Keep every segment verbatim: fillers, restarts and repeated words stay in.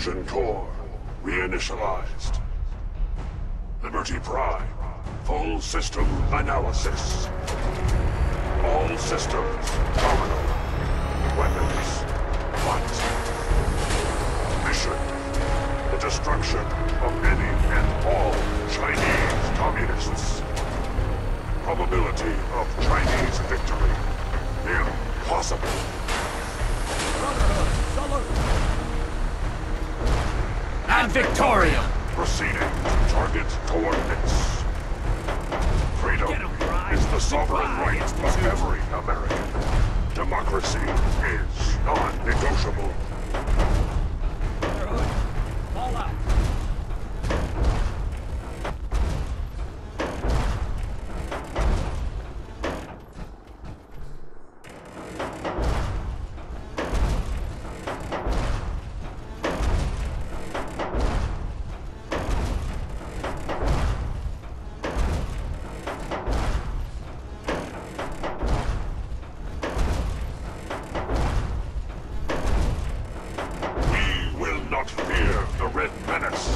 Fusion core reinitialized. Liberty Prime, full system analysis. All systems terminal. Weapons, flight. Mission, the destruction of any and all Chinese communists. Probability of Chinese victory, impossible. And Victoria! Proceeding to target coordinates. Freedom is the sovereign right of every American. Democracy is non-negotiable. Fall out! Fear the Red Menace.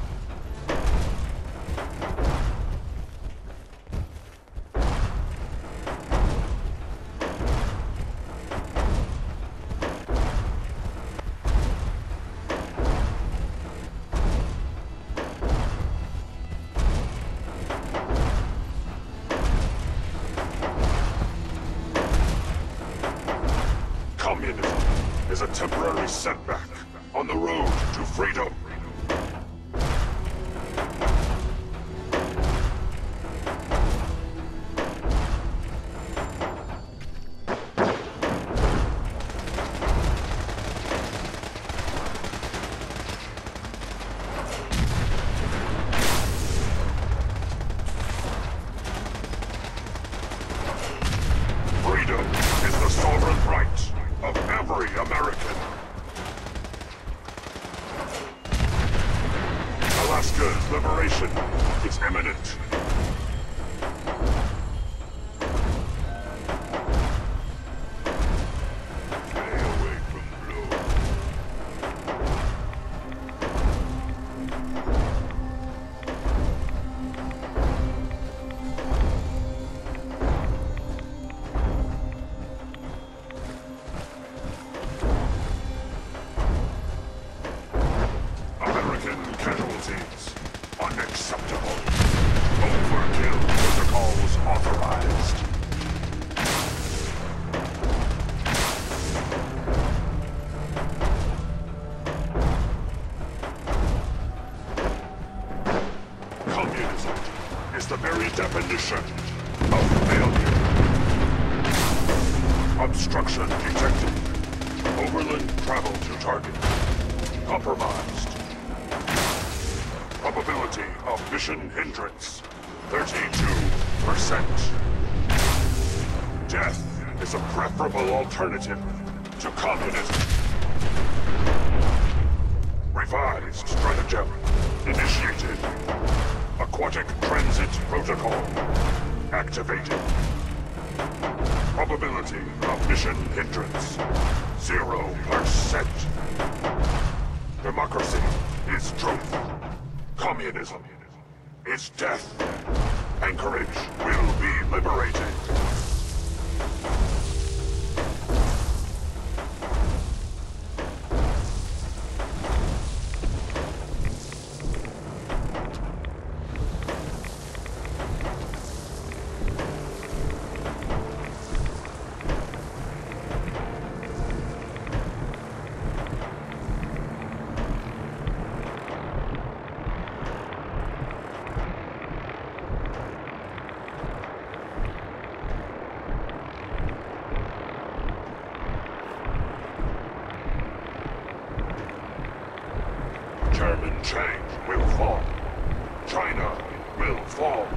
Communism is a temporary setback on the road to freedom. Freedom is the sovereign right of every American. Alaska's liberation is imminent. Stay away from blue. American casualties. Unacceptable. Overkill protocols authorized. Communism is the very definition of failure. Obstruction detected. Overland travel to target. Compromised. Probability of mission hindrance, thirty-two percent. Death is a preferable alternative to communism. Revised stratagem initiated. Aquatic transit protocol activated. Probability of mission hindrance, zero percent. Democracy is truth. Communism is death. Anchorage will be liberated. Chairman Chang will fall. China will fall.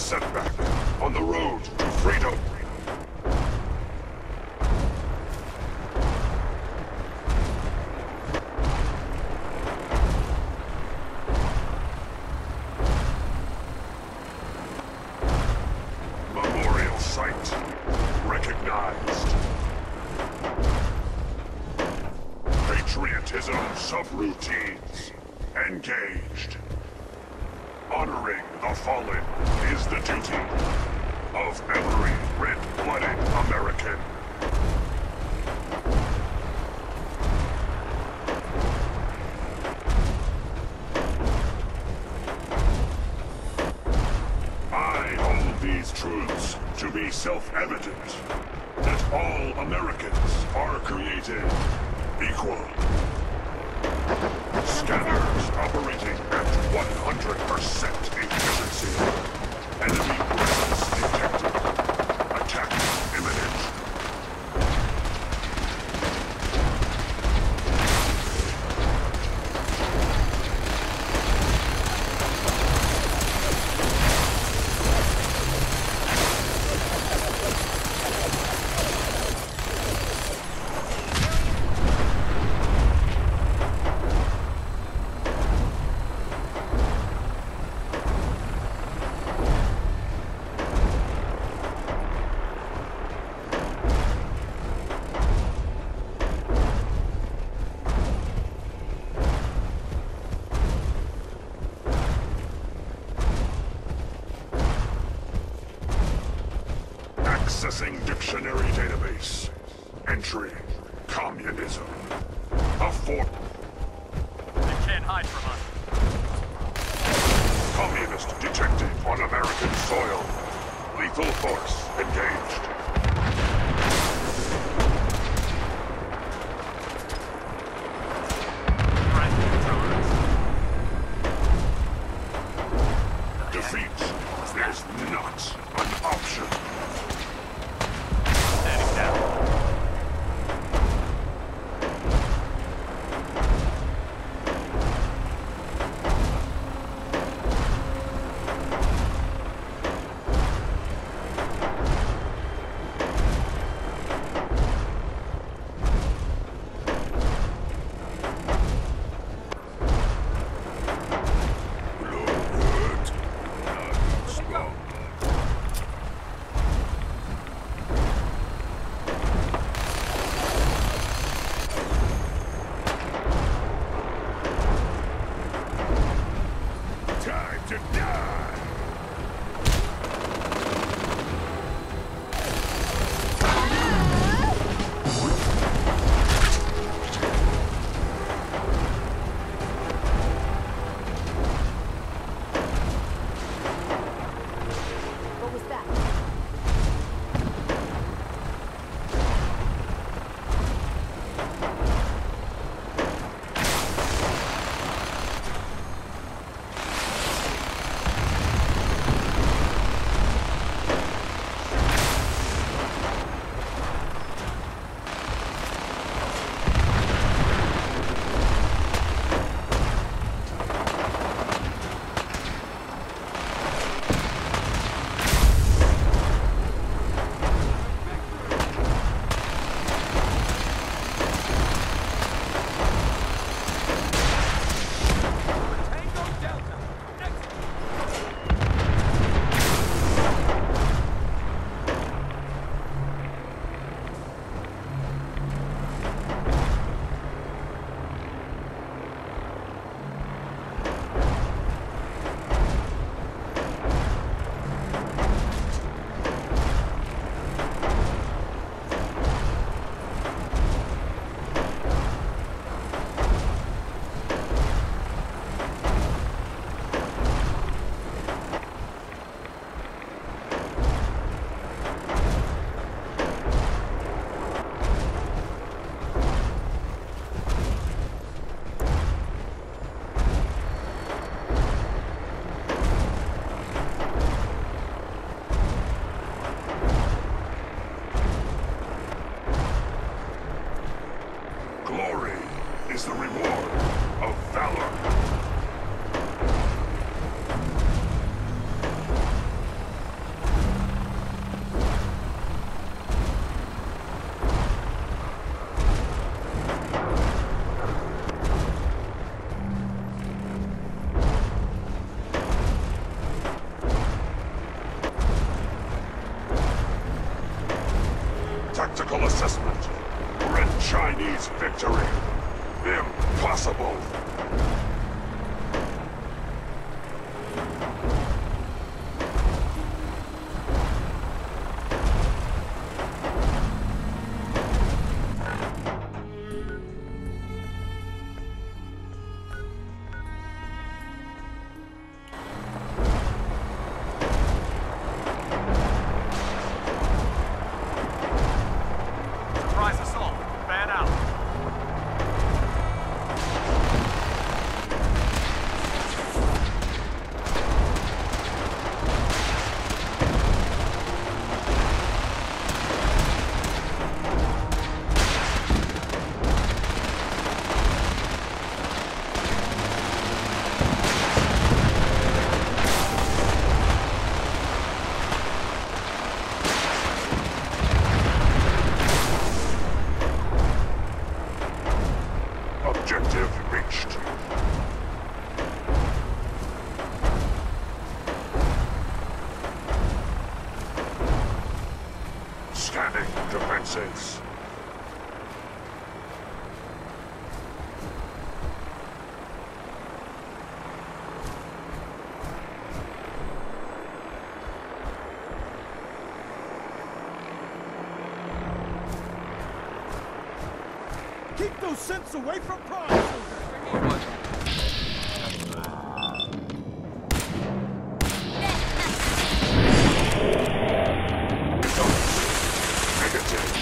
setback on the road to freedom. Memorial site recognized. Patriotism subroutines engaged. Honoring the fallen is the duty of every red-blooded American. I hold these truths to be self-evident, that all Americans are created equal. Scanners operating at one hundred percent efficiency. Enemy presence detected. Attack imminent. Accessing dictionary database. Entry: communism. A form. They can't hide from us. Communist detected on American soil. Lethal force engaged. Defeat is not an option. Standing down. tactical assessment. Red Chinese victory. Impossible. Surprise assault. Fan out. Objective reached. Scanning defenses. Keep those synths away from Prime, soldiers! Negative.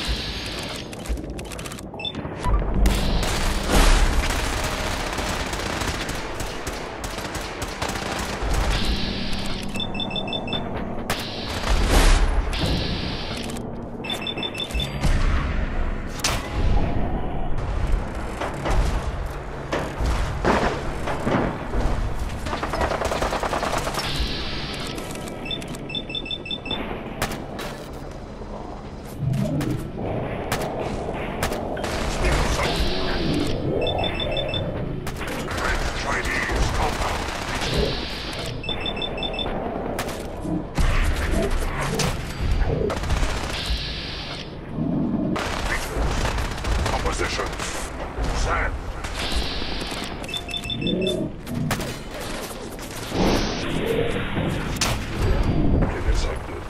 Opposition. Sand. Intercepted.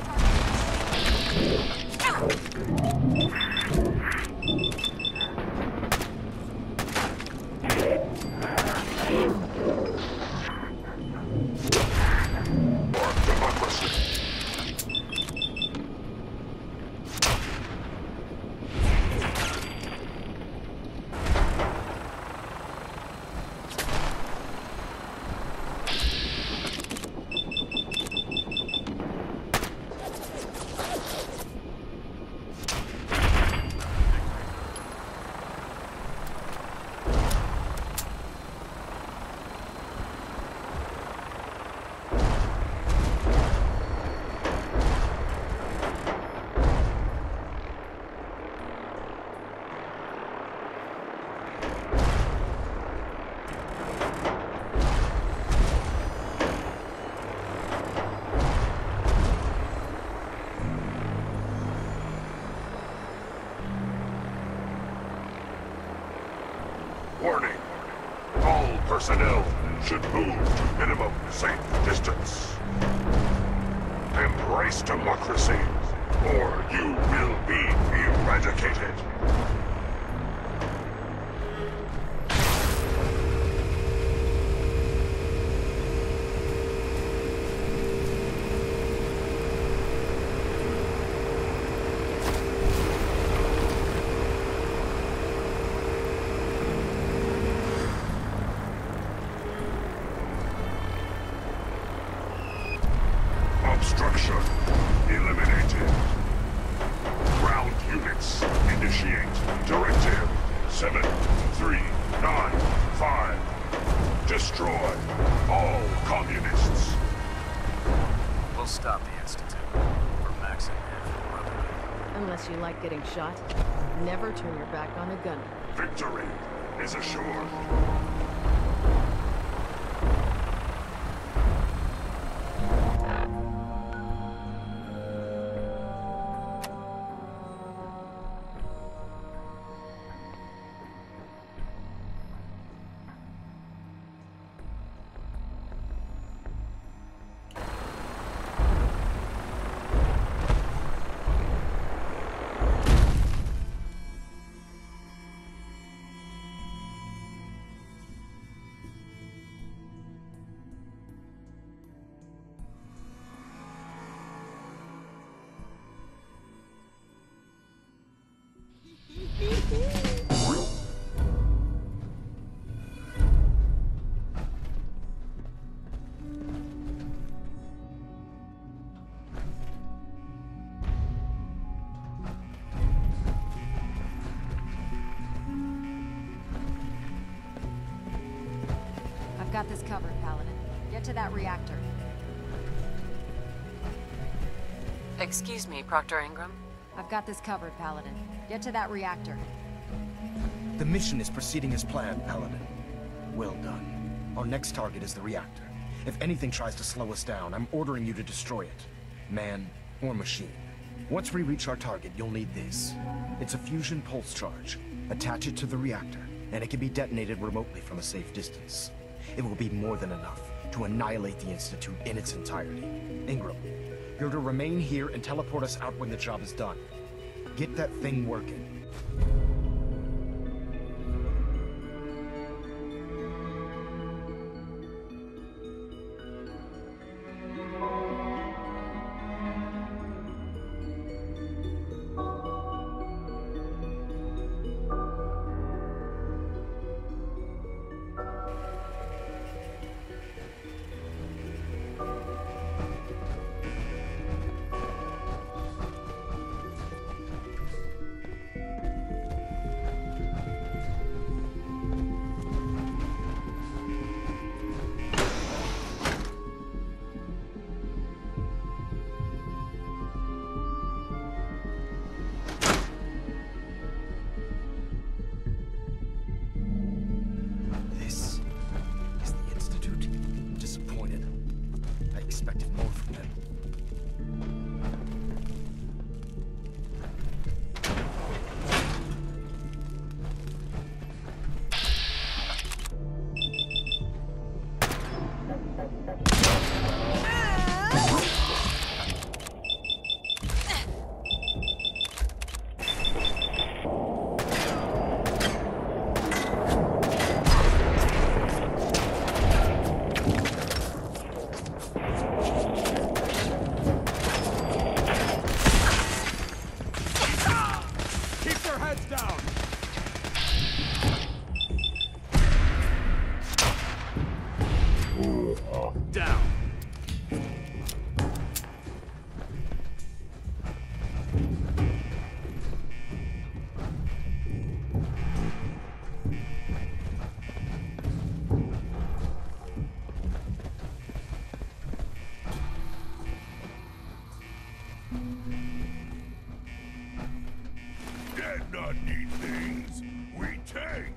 For democracy. Warning. All personnel should move to minimum safe distance. Embrace democracy, or you will be eradicated. Obstruction eliminated. Ground units initiate directive seven three nine five. Destroy all communists. We'll stop the Institute. For Max and Ed, brotherhood. Unless you like getting shot, never turn your back on a gunner. Victory is assured. got this covered, Paladin. Get to that reactor. Excuse me, Proctor Ingram? I've got this covered, Paladin. Get to that reactor. The mission is proceeding as planned, Paladin. Well done. Our next target is the reactor. If anything tries to slow us down, I'm ordering you to destroy it. Man or machine. Once we reach our target, you'll need this. It's a fusion pulse charge. Attach it to the reactor, and it can be detonated remotely from a safe distance. It will be more than enough to annihilate the Institute in its entirety. Ingram, you're to remain here and teleport us out when the job is done. Get that thing working. Expected more from them. Down. Dead not need things. We take.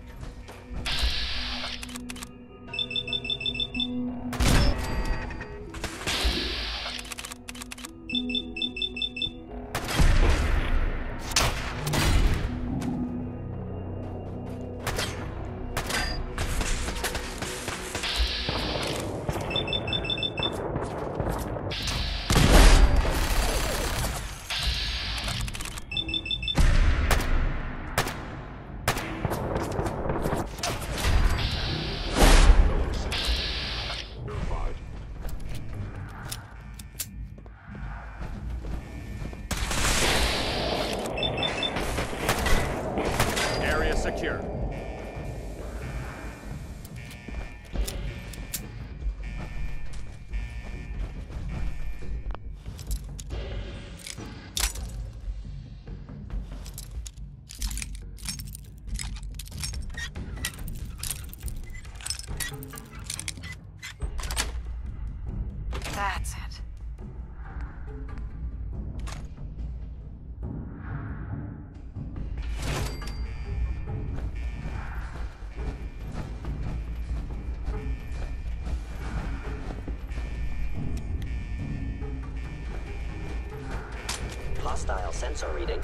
Secure. That's it. Hostile sensor reading.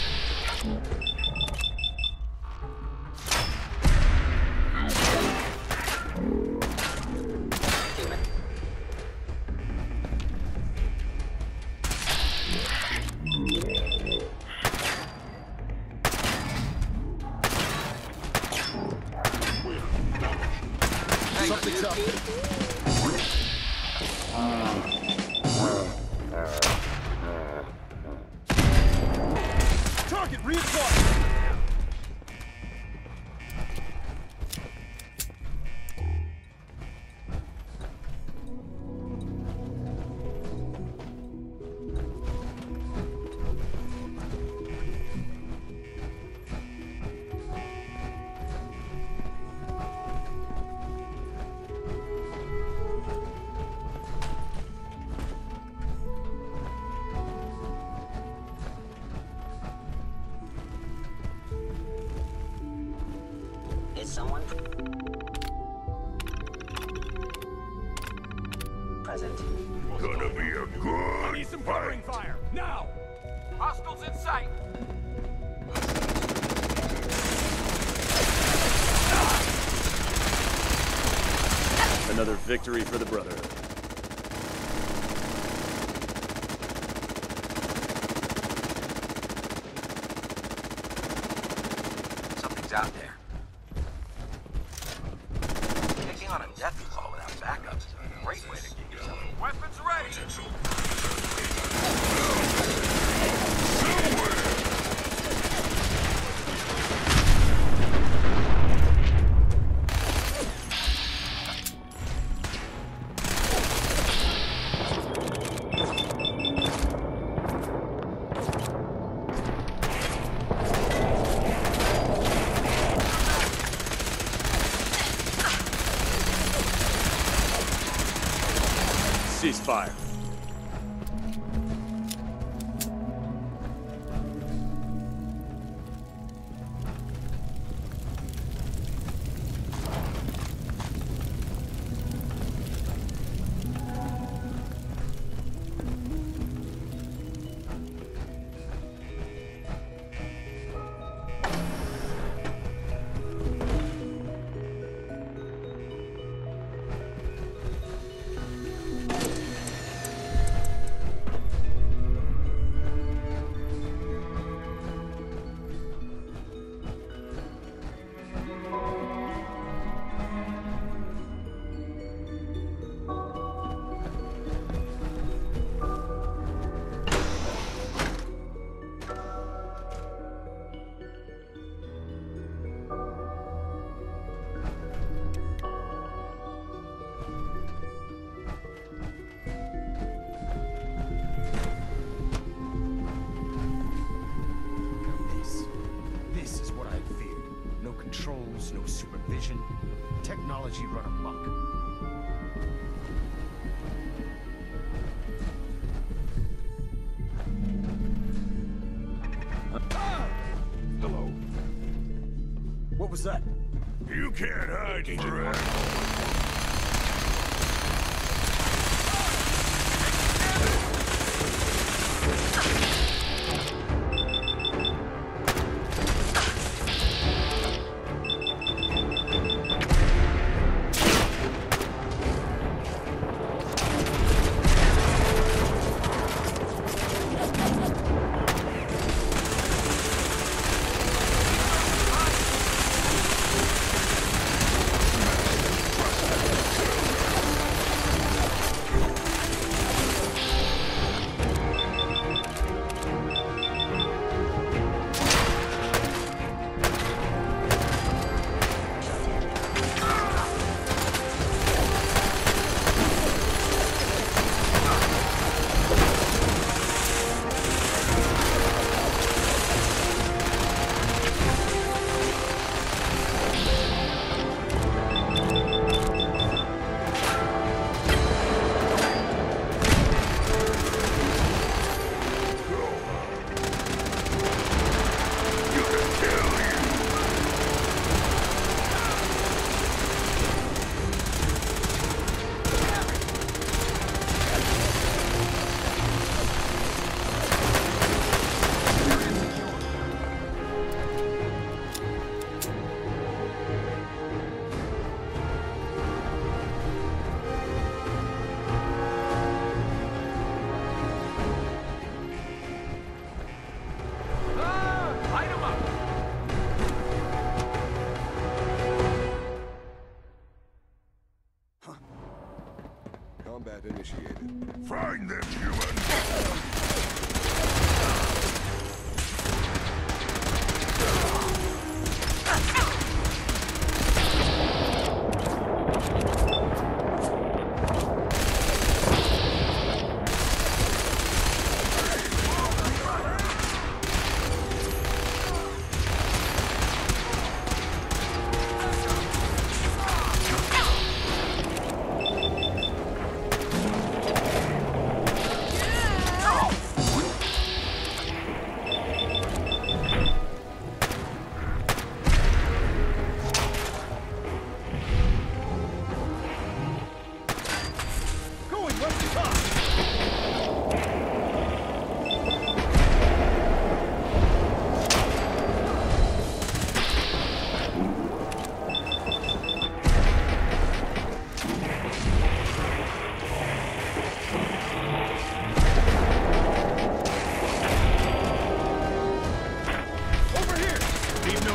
Human. Something's up. Target reinforced! Is someone present? Gonna be a good Need some covering fire! Now! Hostiles in sight! Another victory for the Brotherhood. Something's out there. Taking on a death blow without backup is a great way to get yourself. Weapons ready! Ceasefire. controls, no supervision. Technology run amok. Hello. What was that? You can't hide forever.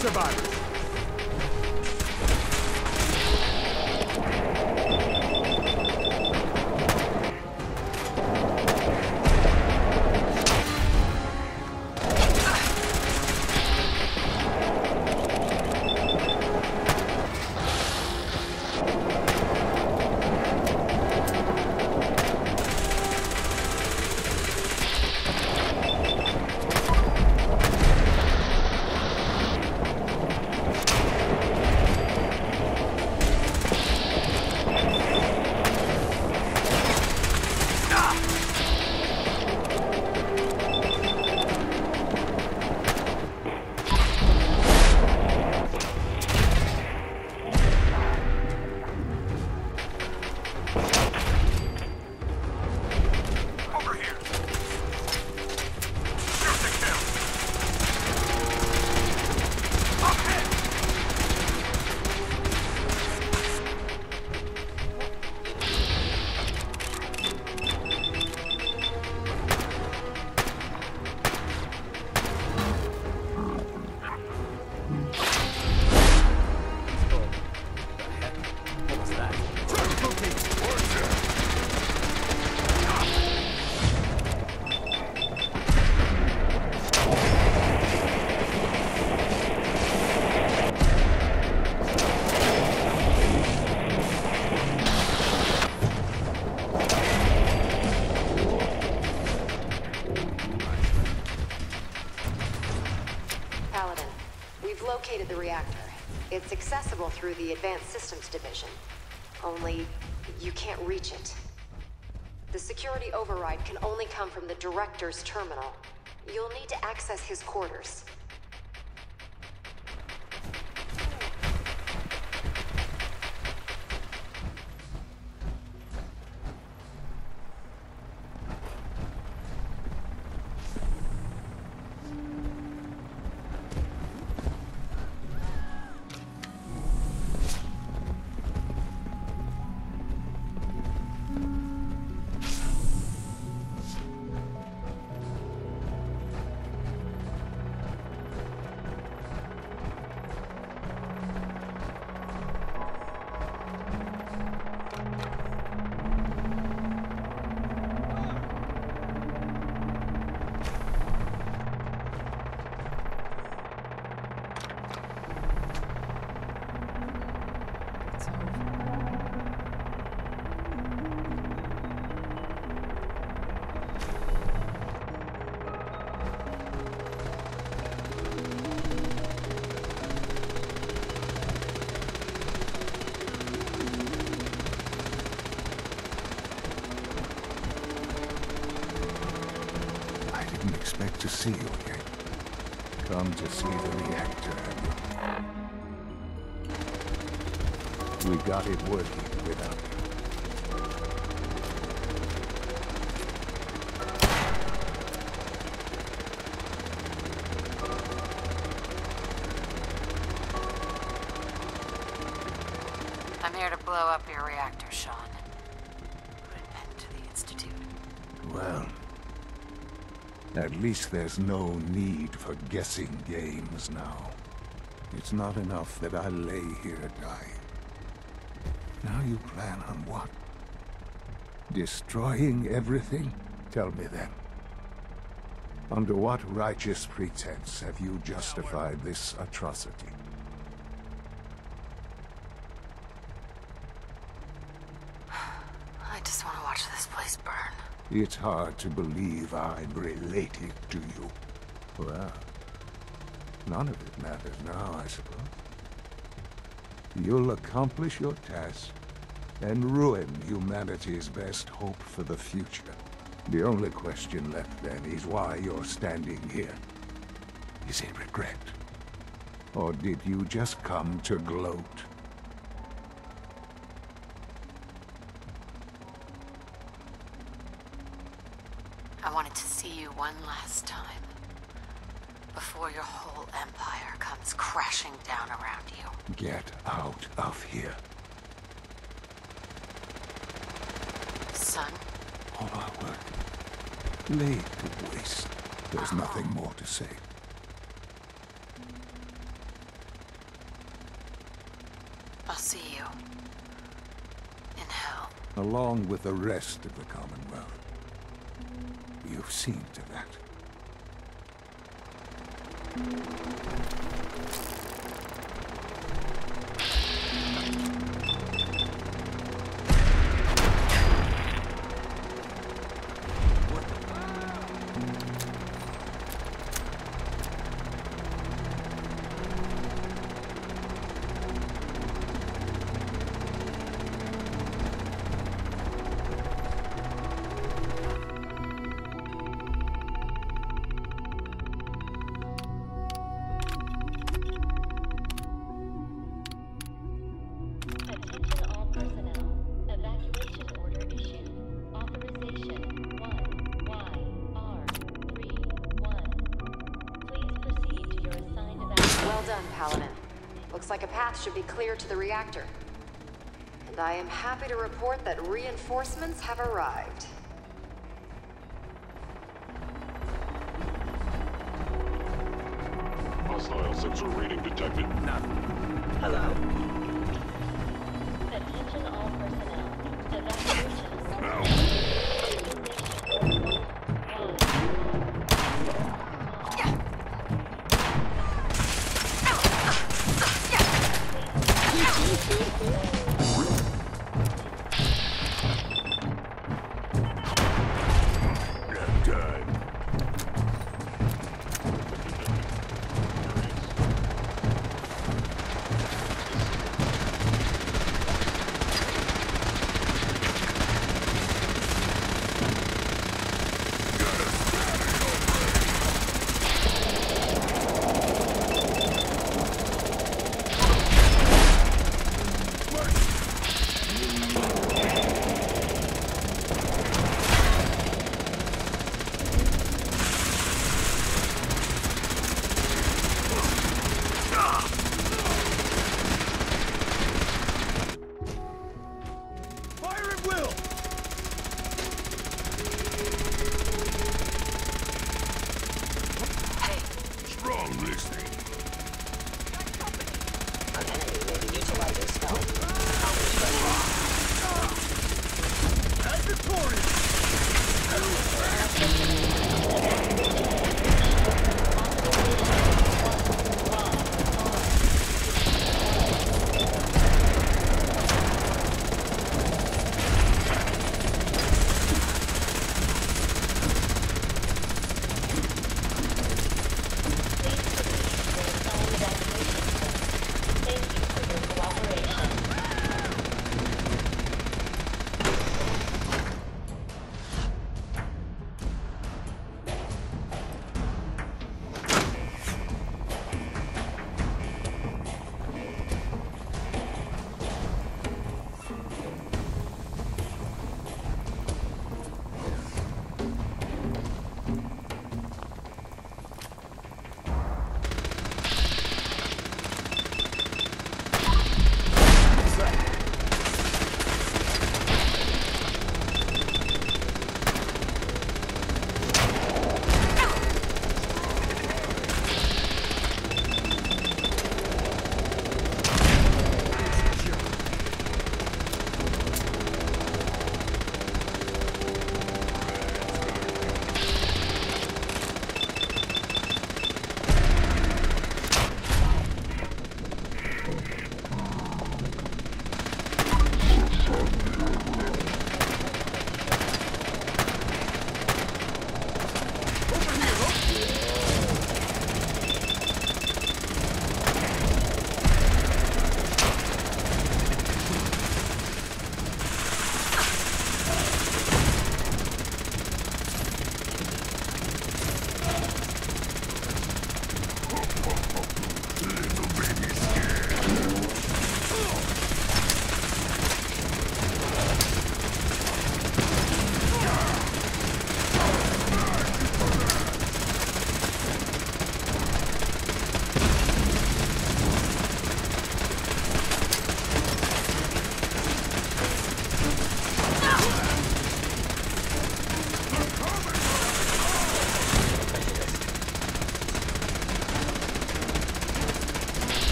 survivors. Located the reactor. It's accessible through the Advanced Systems Division. Only, you can't reach it. The security override can only come from the Director's terminal. You'll need to access his quarters. To see you again. Come to see the reactor. We got it working without you. I'm here to blow up your reactor, Sean. Put an end to the Institute. Well, at least there's no need for guessing games now. It's not enough that I lay here dying. Now you plan on what? Destroying everything? Tell me then. Under what righteous pretense have you justified this atrocity? I just want to watch this place burn. It's hard to believe I'm related to you. Well, none of it matters now, I suppose. You'll accomplish your task and ruin humanity's best hope for the future. The only question left then is why you're standing here. Is it regret? Or did you just come to gloat? I wanted to see you one last time. Before your whole empire comes crashing down around you. Get out of here. Son? All our work laid to waste. There's nothing more to say. In hell. Along with the rest of the Commonwealth. You've seen to that. Well done, Paladin. Looks like a path should be clear to the reactor. And I am happy to report that reinforcements have arrived. Hostile sensor reading detected. Hello? Attention all personnel. Evacuation. Now.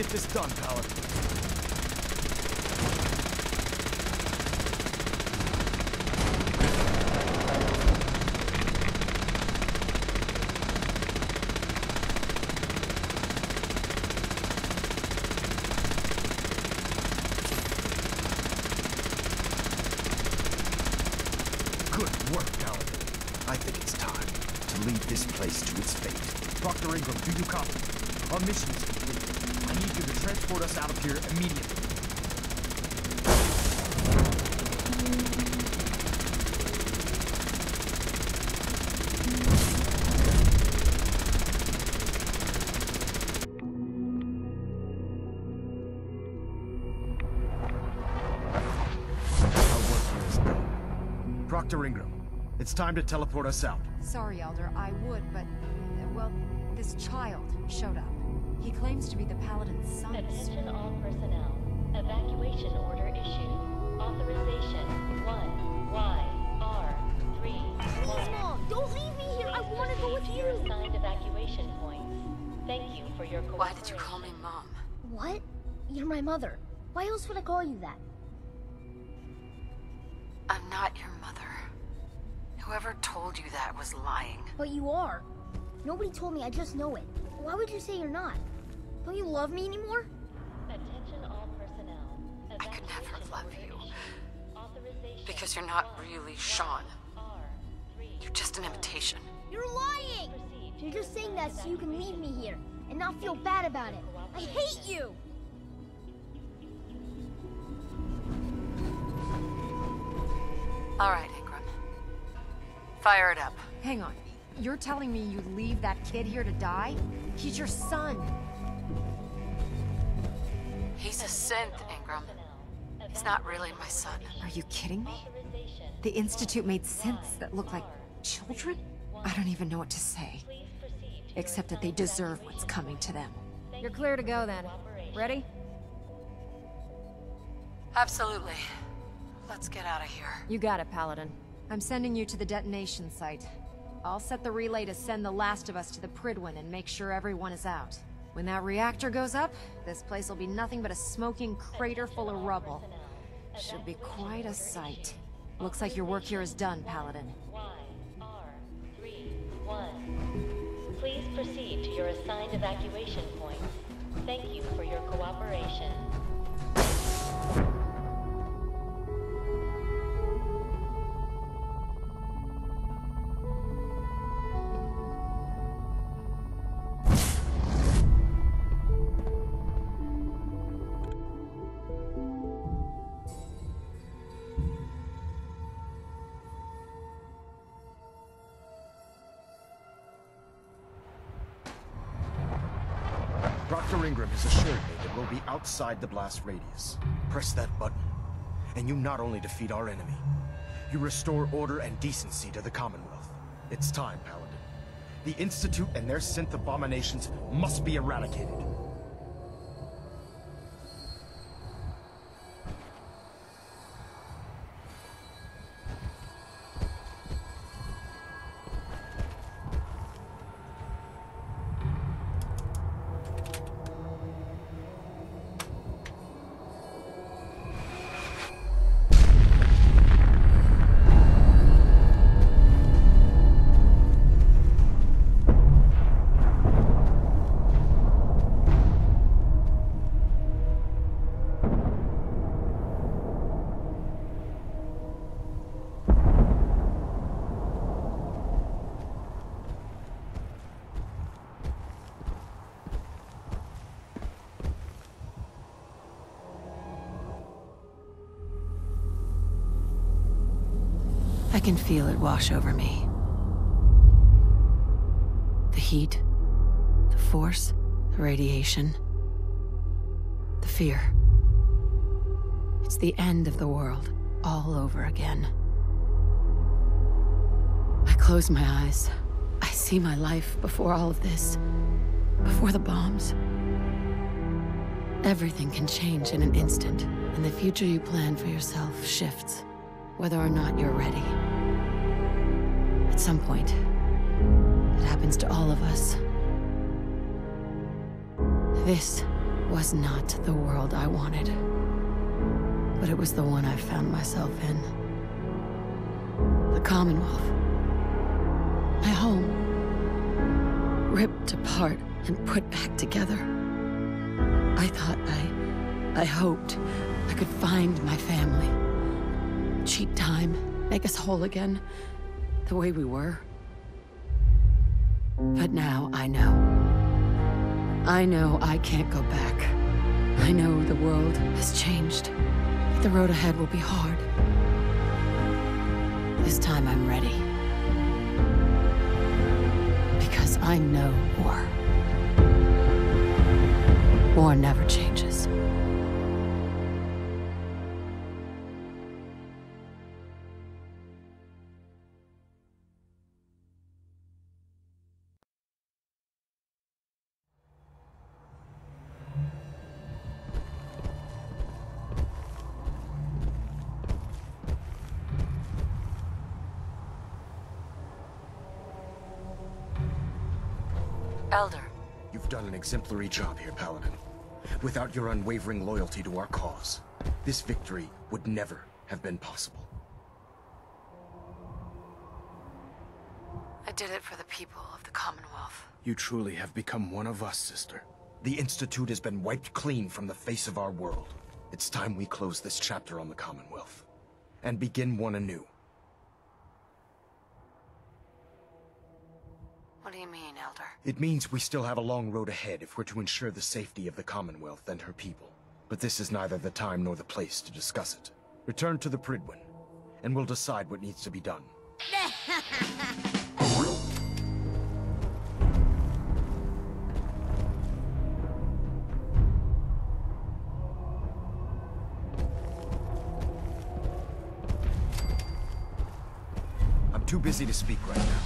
get this done, Paladin. Good work, Paladin. I think it's time to lead this place to its fate. Doctor Ingram, do you copy? Our mission is complete. I need you to transport us out of here immediately. Our work here is done. Proctor Ingram, it's time to teleport us out. Sorry, Elder, I would, but... uh, well, this child showed up. He claims to be the Paladin's son. Attention all personnel. Evacuation order issued. Authorization one Y R three one. Mom, don't leave me here. I want to go with you. Assigned evacuation points. Thank you for your cooperation. Why did you call me Mom? What? You're my mother. Why else would I call you that? I'm not your mother. Whoever told you that was lying. But you are. Nobody told me, I just know it. Why would you say you're not? Don't you love me anymore? Attention all personnel. I could never love you. Authorization Because you're not really Sean. R three. You're just an imitation. You're lying! You're just saying that so you can leave me here and not feel bad about it. I hate you! All right, Ingram. Fire it up. Hang on. You're telling me you leave that kid here to die? He's your son. He's a synth, Ingram. He's not really my son. Are you kidding me? The Institute made synths that look like children? I don't even know what to say. Except that they deserve what's coming to them. You're clear to go then. Ready? Absolutely. Let's get out of here. You got it, Paladin. I'm sending you to the detonation site. I'll set the relay to send the last of us to the Prydwen and make sure everyone is out. When that reactor goes up, this place will be nothing but a smoking crater full of rubble. Should be quite a sight. Looks like your work here is done, Paladin. Y R three one. Please proceed to your assigned evacuation points. Thank you for your cooperation. Doctor Ingram has assured me that we'll be outside the blast radius. Press that button, and you not only defeat our enemy, you restore order and decency to the Commonwealth. It's time, Paladin. The Institute and their synth abominations must be eradicated. I can feel it wash over me. The heat, the force, the radiation, the fear. It's the end of the world, all over again. I close my eyes. I see my life before all of this, before the bombs. Everything can change in an instant, and the future you plan for yourself shifts, whether or not you're ready. At some point, it happens to all of us. This was not the world I wanted. But it was the one I found myself in. The Commonwealth. My home. Ripped apart and put back together. I thought I... I hoped I could find my family. Cheat time, make us whole again, the way we were. But now I know. I know I can't go back. I know the world has changed, but the road ahead will be hard. This time I'm ready. Because I know war. War never changes. Elder. You've done an exemplary job here, Paladin. Without your unwavering loyalty to our cause, this victory would never have been possible. I did it for the people of the Commonwealth. You truly have become one of us, sister. The Institute has been wiped clean from the face of our world. It's time we close this chapter on the Commonwealth, and begin one anew. What do you mean, Elder? It means we still have a long road ahead if we're to ensure the safety of the Commonwealth and her people. But this is neither the time nor the place to discuss it. Return to the Prydwen, and we'll decide what needs to be done. I'm too busy to speak right now.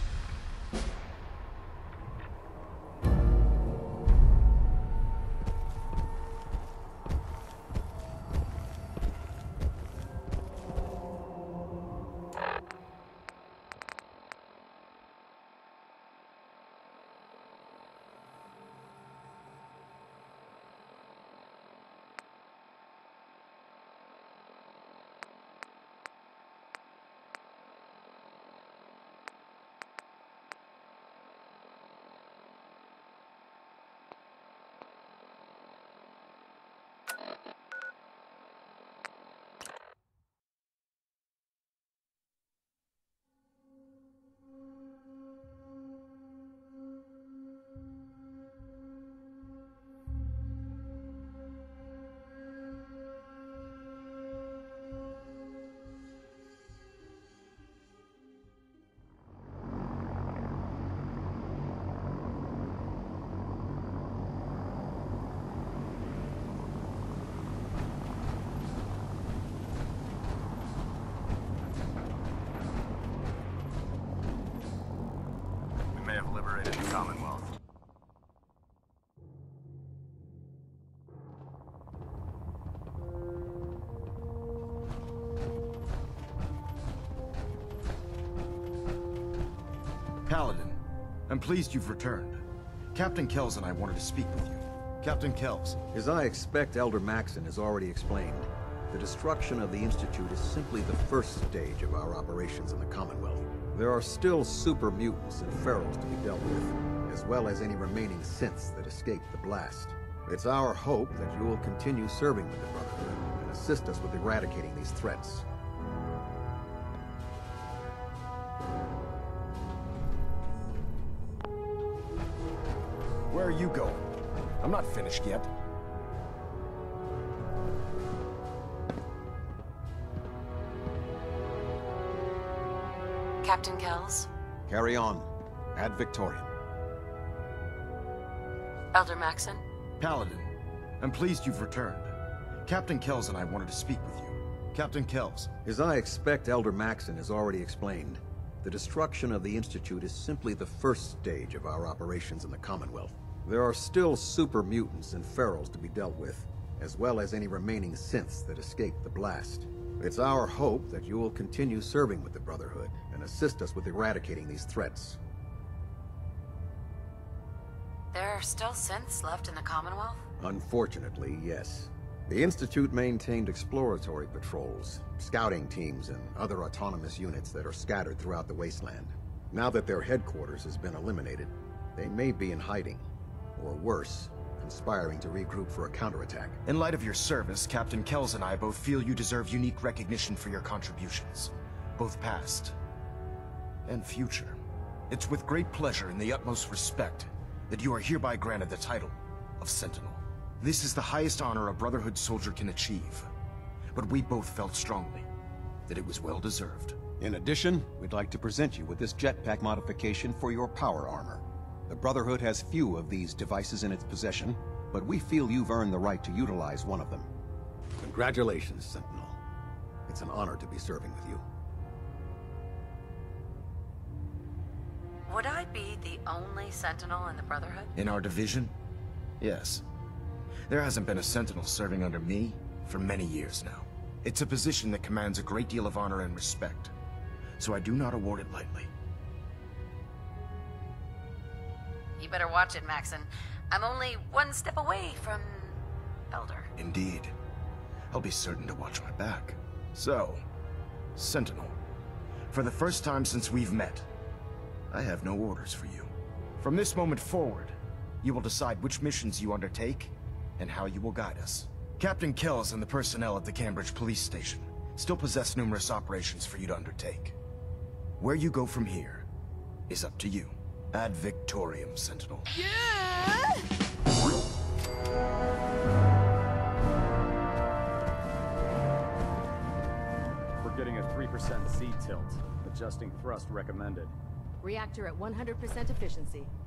Commonwealth. Paladin, I'm pleased you've returned. Captain Kells and I wanted to speak with you. Captain Kells. As I expect Elder Maxson has already explained, the destruction of the Institute is simply the first stage of our operations in the Commonwealth. There are still super mutants and ferals to be dealt with, as well as any remaining synths that escaped the blast. It's our hope that you will continue serving with the Brotherhood and assist us with eradicating these threats. Where are you going? I'm not finished yet. Captain Kells? Carry on. Ad Victoriam. Elder Maxson? Paladin, I'm pleased you've returned. Captain Kells and I wanted to speak with you. Captain Kells. As I expect Elder Maxson has already explained, the destruction of the Institute is simply the first stage of our operations in the Commonwealth. There are still super mutants and ferals to be dealt with, as well as any remaining synths that escaped the blast. It's our hope that you will continue serving with the Brotherhood and assist us with eradicating these threats. There are still synths left in the Commonwealth? Unfortunately, yes. The Institute maintained exploratory patrols, scouting teams, and other autonomous units that are scattered throughout the wasteland. Now that their headquarters has been eliminated, they may be in hiding, or worse, conspiring to regroup for a counterattack. In light of your service, Captain Kells and I both feel you deserve unique recognition for your contributions, both past and future. It's with great pleasure and the utmost respect that you are hereby granted the title of Sentinel. This is the highest honor a Brotherhood soldier can achieve, but we both felt strongly that it was well deserved. In addition, we'd like to present you with this jetpack modification for your power armor. The Brotherhood has few of these devices in its possession, but we feel you've earned the right to utilize one of them. Congratulations, Sentinel. It's an honor to be serving with you. Would I be the only Sentinel in the Brotherhood? In our division? Yes. There hasn't been a Sentinel serving under me for many years now. It's a position that commands a great deal of honor and respect, so I do not award it lightly. You better watch it, Maxon. I'm only one step away from Elder. Indeed. I'll be certain to watch my back. So, Sentinel, for the first time since we've met, I have no orders for you. From this moment forward, you will decide which missions you undertake and how you will guide us. Captain Kells and the personnel at the Cambridge Police Station still possess numerous operations for you to undertake. Where you go from here is up to you. Ad Victorium, Sentinel. Yeah! We're getting a three percent Z tilt. Adjusting thrust recommended. Reactor at one hundred percent efficiency.